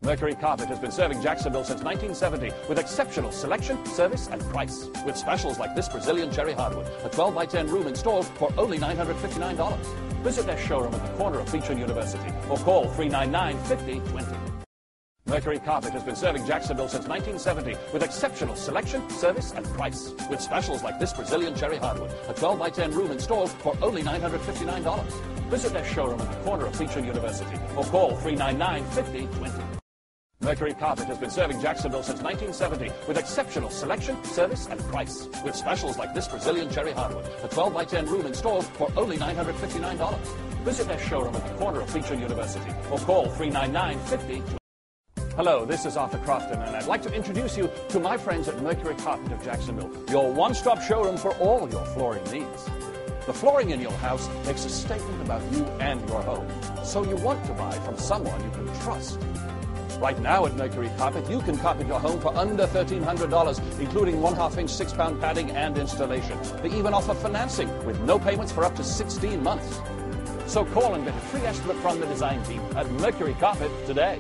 Mercury Carpet has been serving Jacksonville since 1970 with exceptional selection, service, and price. With specials like this Brazilian cherry hardwood, a 12x10 room installed for only $959. Visit their showroom at the corner of Beach and University or call 399-5020. Mercury Carpet has been serving Jacksonville since 1970 with exceptional selection, service, and price. With specials like this Brazilian cherry hardwood, a 12x10 room installed for only $959. Visit their showroom at the corner of Beach and University or call 399-5020. Mercury Carpet has been serving Jacksonville since 1970 with exceptional selection, service, and price. With specials like this Brazilian cherry hardwood, a 12x10 room installed for only $959. Visit their showroom at the corner of Beach and University or call 399-5020. Hello, this is Arthur Crofton, and I'd like to introduce you to my friends at Mercury Carpet of Jacksonville, your one-stop showroom for all your flooring needs. The flooring in your house makes a statement about you and your home, so you want to buy from someone you can trust. Right now at Mercury Carpet, you can carpet your home for under $1,300, including 1/2-inch 6-pound padding and installation. They even offer financing with no payments for up to 16 months. So call and get a free estimate from the design team at Mercury Carpet today.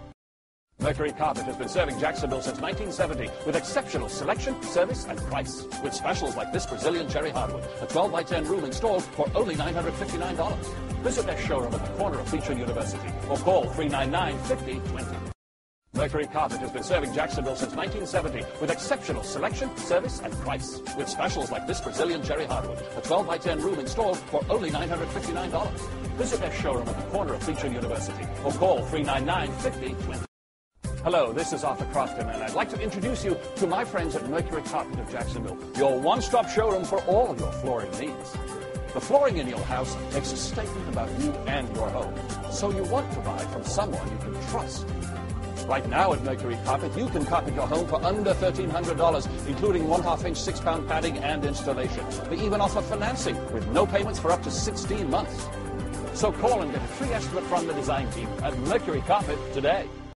Mercury Carpet has been serving Jacksonville since 1970 with exceptional selection, service, and price. With specials like this Brazilian cherry hardwood, a 12x10 room installed for only $959. Visit their showroom at the corner of Beach and University or call 399-5020. Mercury Carpet has been serving Jacksonville since 1970 with exceptional selection, service, and price. With specials like this Brazilian cherry hardwood, a 12x10 room installed for only $959. Visit their showroom at the corner of Beach and University or call 399-5020. Hello, this is Arthur Crofton, and I'd like to introduce you to my friends at Mercury Carpet of Jacksonville, your one-stop showroom for all your flooring needs. The flooring in your house makes a statement about you and your home, so you want to buy from someone you can trust. Right now at Mercury Carpet, you can carpet your home for under $1,300, including 1/2-inch 6-pound padding and installation. They even offer financing with no payments for up to 16 months. So call and get a free estimate from the design team at Mercury Carpet today.